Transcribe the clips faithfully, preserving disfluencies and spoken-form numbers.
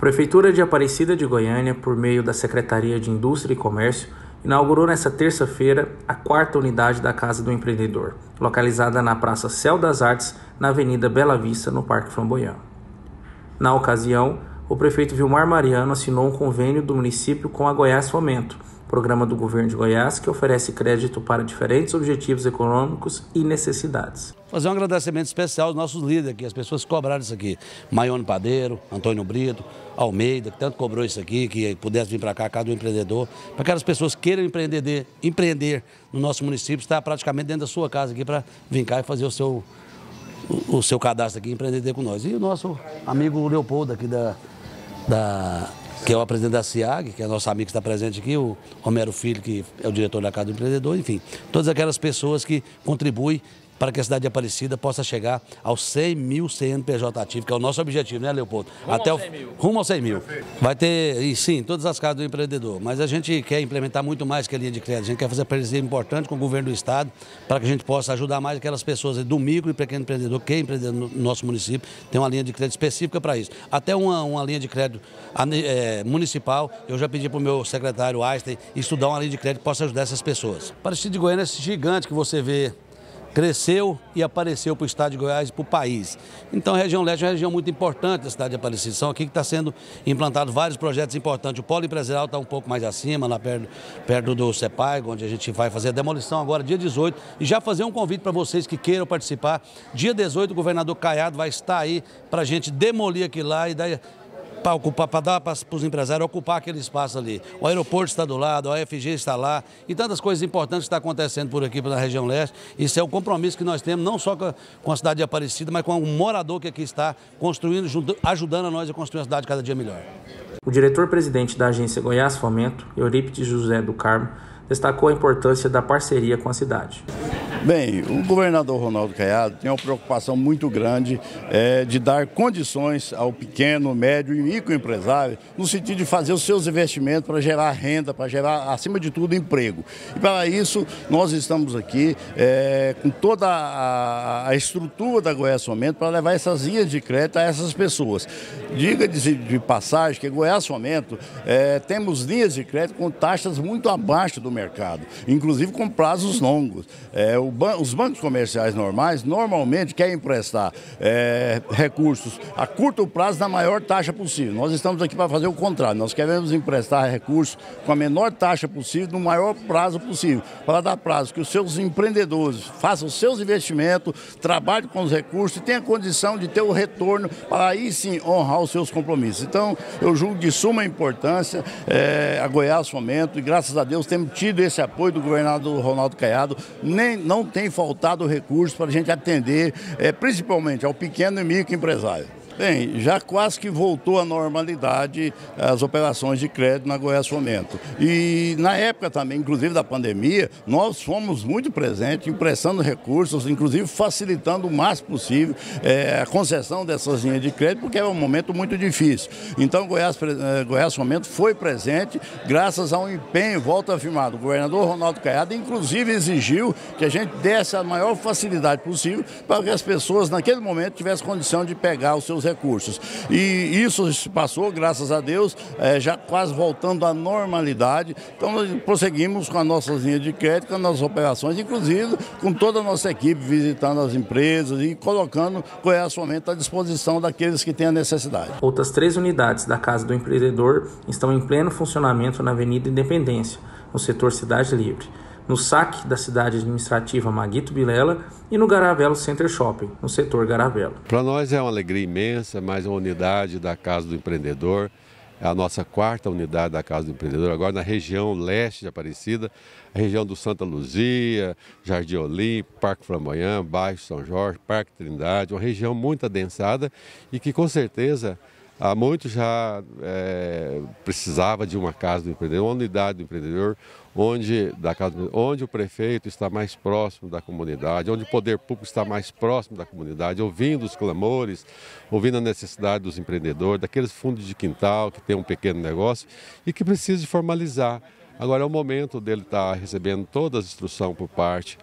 Prefeitura de Aparecida de Goiânia, por meio da Secretaria de Indústria e Comércio, inaugurou nesta terça-feira a quarta unidade da Casa do Empreendedor, localizada na Praça Céu das Artes, na Avenida Bela Vista, no Parque Flamboyant. Na ocasião, o prefeito Vilmar Mariano assinou um convênio do município com a Goiás Fomento, programa do governo de Goiás que oferece crédito para diferentes objetivos econômicos e necessidades. Fazer um agradecimento especial aos nossos líderes aqui, as pessoas que cobraram isso aqui. Maione Padeiro, Antônio Brito, Almeida, que tanto cobrou isso aqui, que pudesse vir para cá, a Casa do Empreendedor, para aquelas pessoas que queiram empreender, empreender no nosso município, está praticamente dentro da sua casa aqui para vir cá e fazer o seu, o, o seu cadastro aqui e empreender com nós. E o nosso amigo Leopoldo aqui da... da que é o presidente da SIAG, que é nosso amigo que está presente aqui, o Romero Filho, que é o diretor da Casa do Empreendedor, enfim, todas aquelas pessoas que contribuem para que a cidade de Aparecida possa chegar aos cem mil C N P J ativos, que é o nosso objetivo, né, Leopoldo? Rumo Até aos o, cem mil. Rumo aos cem mil. Perfeito. Vai ter, e sim, todas as casas do empreendedor, mas a gente quer implementar muito mais que a linha de crédito, a gente quer fazer parceria importante com o governo do estado, para que a gente possa ajudar mais aquelas pessoas do micro e pequeno empreendedor, que é empreendedor no nosso município, tem uma linha de crédito específica para isso. Até uma, uma linha de crédito é, municipal, eu já pedi para o meu secretário Einstein estudar uma linha de crédito que possa ajudar essas pessoas. Aparecida de Goiânia é esse gigante que você vê, cresceu e apareceu para o estado de Goiás e para o país. Então a região leste é uma região muito importante da cidade de Aparecida. São aqui que está sendo implantados vários projetos importantes. O polo empresarial está um pouco mais acima, lá perto, perto do CEPAG, onde a gente vai fazer a demolição agora, dia dezoito. E já fazer um convite para vocês que queiram participar. Dia dezoito, o governador Caiado vai estar aí para a gente demolir aquilo lá e dar... para ocupar, para dar para os empresários ocupar aquele espaço ali. O aeroporto está do lado, a U F G está lá e tantas coisas importantes que estão acontecendo por aqui, na região leste. Isso é o compromisso que nós temos, não só com a cidade de Aparecida, mas com o morador que aqui está construindo, ajudando a nós a construir uma cidade cada dia melhor. O diretor-presidente da agência Goiás Fomento, Eurípides José do Carmo, destacou a importância da parceria com a cidade. Bem, o governador Ronaldo Caiado tem uma preocupação muito grande é, de dar condições ao pequeno, médio e microempresário no sentido de fazer os seus investimentos para gerar renda, para gerar, acima de tudo, emprego. E para isso, nós estamos aqui é, com toda a, a estrutura da Goiás Fomento para levar essas linhas de crédito a essas pessoas. Diga de, de passagem que Goiás Fomento é, temos linhas de crédito com taxas muito abaixo do mercado, inclusive com prazos longos. É, o Os bancos comerciais normais normalmente querem emprestar é, recursos a curto prazo na maior taxa possível. Nós estamos aqui para fazer o contrário, nós queremos emprestar recursos com a menor taxa possível, no maior prazo possível, para dar prazo que os seus empreendedores façam os seus investimentos, trabalhem com os recursos e tenham condição de ter o retorno para aí sim honrar os seus compromissos. Então, eu julgo de suma importância é, a Goiás Fomento e graças a Deus temos tido esse apoio do governador Ronaldo Caiado, nem, não tem faltado recursos para a gente atender, é, principalmente ao pequeno e microempresário. Bem, já quase que voltou à normalidade as operações de crédito na Goiás Fomento. E na época também, inclusive da pandemia, nós fomos muito presentes, emprestando recursos, inclusive facilitando o máximo possível é, a concessão dessas linhas de crédito, porque era um momento muito difícil. Então, Goiás, Goiás Fomento foi presente, graças a um empenho, volto a afirmar, do governador Ronaldo Caiado, inclusive exigiu que a gente desse a maior facilidade possível para que as pessoas, naquele momento, tivessem condição de pegar os seus recursos. E isso se passou, graças a Deus, é, já quase voltando à normalidade. Então nós prosseguimos com as nossas linhas de crédito, com as nossas operações, inclusive com toda a nossa equipe visitando as empresas e colocando Goiás Fomento à disposição daqueles que têm a necessidade. Outras três unidades da Casa do Empreendedor estão em pleno funcionamento na Avenida Independência, no setor Cidade Livre, no S A C da cidade administrativa Maguito Vilela e no Garavelo Center Shopping, no setor Garavelo. Para nós é uma alegria imensa, mais uma unidade da Casa do Empreendedor, é a nossa quarta unidade da Casa do Empreendedor, agora na região leste de Aparecida, a região do Santa Luzia, Jardim Olímpico, Parque Flamboyant, Baixo São Jorge, Parque Trindade, uma região muito adensada e que com certeza há muito já é, precisava de uma Casa do Empreendedor, uma unidade do empreendedor, onde, da casa, onde o prefeito está mais próximo da comunidade, onde o poder público está mais próximo da comunidade, ouvindo os clamores, ouvindo a necessidade dos empreendedores, daqueles fundos de quintal que tem um pequeno negócio e que precisa de formalizar. Agora é o momento dele estar recebendo toda a instrução por parte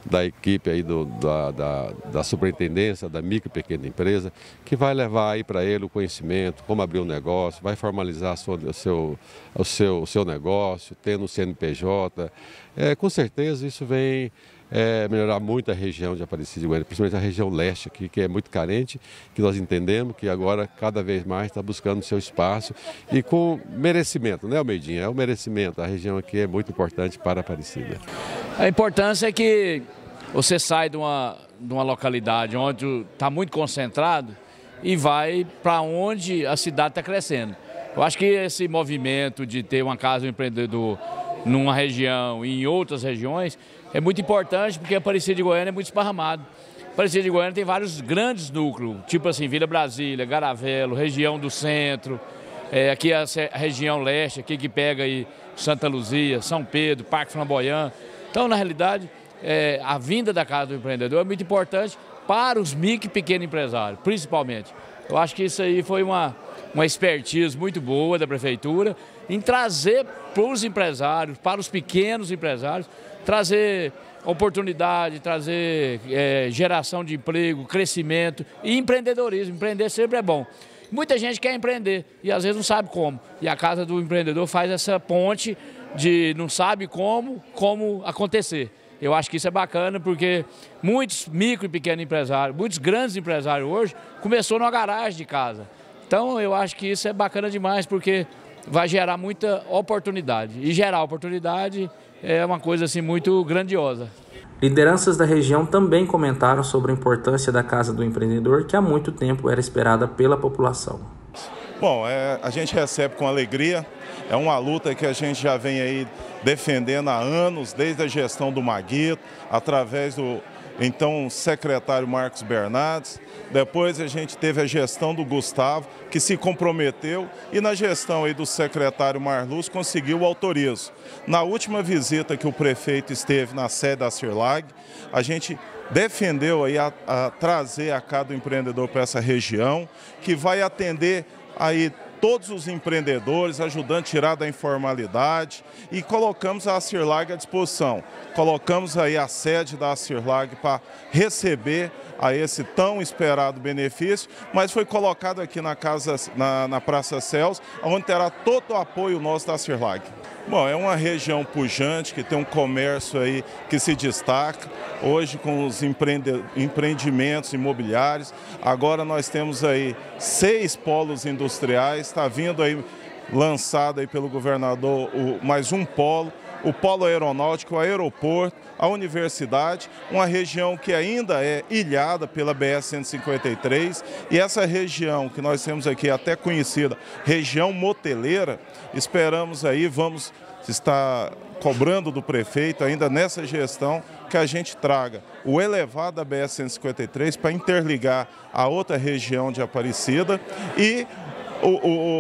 da equipe aí do, da, da, da superintendência, da micro e pequena empresa, que vai levar aí para ele o conhecimento, como abrir um negócio, vai formalizar a sua, o, seu, o, seu, o seu negócio, tendo o C N P J. É, com certeza isso vem é, melhorar muito a região de Aparecida de Goiânia, principalmente a região leste aqui, que é muito carente, que nós entendemos que agora cada vez mais está buscando o seu espaço e com merecimento, né, Almeidinha? É o merecimento, a região aqui é muito importante para Aparecida. A importância é que você sai de uma, de uma localidade onde está muito concentrado e vai para onde a cidade está crescendo. Eu acho que esse movimento de ter uma casa do empreendedor numa região e em outras regiões é muito importante, porque Aparecida de Goiânia é muito esparramado. Aparecida de Goiânia tem vários grandes núcleos, tipo assim, Vila Brasília, Garavelo, região do centro, é, aqui a, a região leste, aqui que pega aí Santa Luzia, São Pedro, Parque Flamboyant. Então, na realidade, é, a vinda da Casa do Empreendedor é muito importante para os micro e pequenos empresários, principalmente. Eu acho que isso aí foi uma, uma expertise muito boa da Prefeitura em trazer para os empresários, para os pequenos empresários, trazer oportunidade, trazer é, geração de emprego, crescimento e empreendedorismo. Empreender sempre é bom. Muita gente quer empreender e às vezes não sabe como. E a Casa do Empreendedor faz essa ponte de não sabe como, como acontecer. Eu acho que isso é bacana porque muitos micro e pequenos empresários, muitos grandes empresários hoje, começou numa garagem de casa. Então eu acho que isso é bacana demais porque vai gerar muita oportunidade. E gerar oportunidade é uma coisa assim muito grandiosa. Lideranças da região também comentaram sobre a importância da Casa do Empreendedor, que há muito tempo era esperada pela população. Bom, é, a gente recebe com alegria, é uma luta que a gente já vem aí defendendo há anos, desde a gestão do Maguito, através do então secretário Marcos Bernardes. Depois a gente teve a gestão do Gustavo, que se comprometeu, e na gestão aí do secretário Marluz conseguiu o autorizo. Na última visita que o prefeito esteve na sede da CIRLAG, a gente defendeu aí a, a trazer a Casa do Empreendedor para essa região, que vai atender aí todos os empreendedores, ajudando a tirar da informalidade, e colocamos a CIRLAG à disposição. Colocamos aí a sede da CIRLAG para receber a esse tão esperado benefício, mas foi colocado aqui na, casa, na, na Praça Céus, onde terá todo o apoio nosso da CIRLAG. Bom, é uma região pujante, que tem um comércio aí que se destaca, hoje com os empreende, empreendimentos imobiliários. Agora nós temos aí seis polos industriais, está vindo aí, lançado aí pelo governador, o, mais um polo, o polo aeronáutico, o aeroporto, a universidade, uma região que ainda é ilhada pela B R cento e cinquenta e três, e essa região que nós temos aqui, até conhecida, região moteleira, esperamos aí, vamos estar cobrando do prefeito ainda nessa gestão que a gente traga o elevado da B R cento e cinquenta e três para interligar a outra região de Aparecida e o,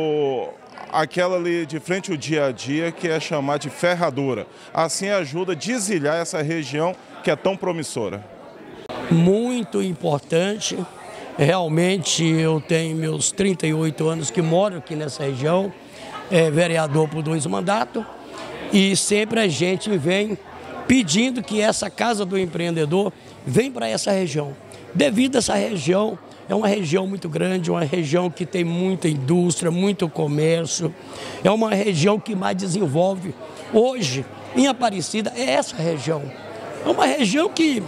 o aquela ali de frente ao dia a dia, que é chamada de ferradura. Assim ajuda a desilhar essa região que é tão promissora. Muito importante. Realmente eu tenho meus trinta e oito anos que moro aqui nessa região, é vereador por dois mandatos, e sempre a gente vem pedindo que essa Casa do Empreendedor venha para essa região. Devido a essa região, é uma região muito grande, uma região que tem muita indústria, muito comércio, é uma região que mais desenvolve. Hoje, em Aparecida, é essa região. É uma região que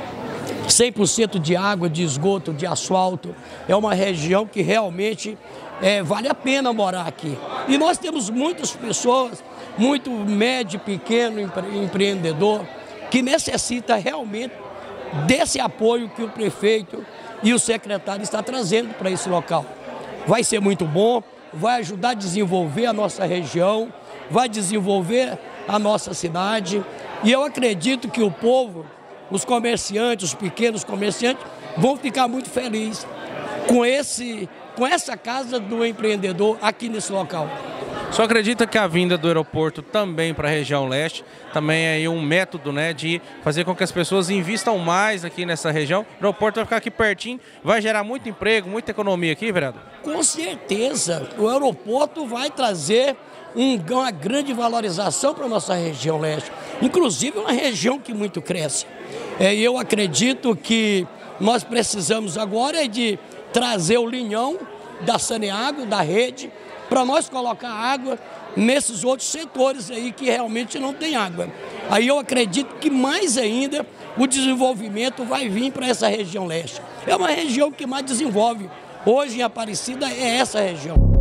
cem por cento de água, de esgoto, de asfalto, é uma região que realmente é, vale a pena morar aqui. E nós temos muitas pessoas, muito médio, pequeno empre, empreendedor, que necessita realmente desse apoio que o prefeito e o secretário está trazendo para esse local. Vai ser muito bom, vai ajudar a desenvolver a nossa região, vai desenvolver a nossa cidade, e eu acredito que o povo, os comerciantes, os pequenos comerciantes, vão ficar muito felizes com, esse, com essa Casa do Empreendedor aqui nesse local. Só acredita que a vinda do aeroporto também para a região leste também é aí um método, né, de fazer com que as pessoas invistam mais aqui nessa região? O aeroporto vai ficar aqui pertinho, vai gerar muito emprego, muita economia aqui, vereador? Com certeza, o aeroporto vai trazer um, uma grande valorização para a nossa região leste, inclusive uma região que muito cresce. É, eu acredito que nós precisamos agora de trazer o linhão da Saneago, da rede, para nós colocar água nesses outros setores aí que realmente não tem água. Aí eu acredito que mais ainda o desenvolvimento vai vir para essa região leste. É uma região que mais desenvolve. Hoje em Aparecida é essa região.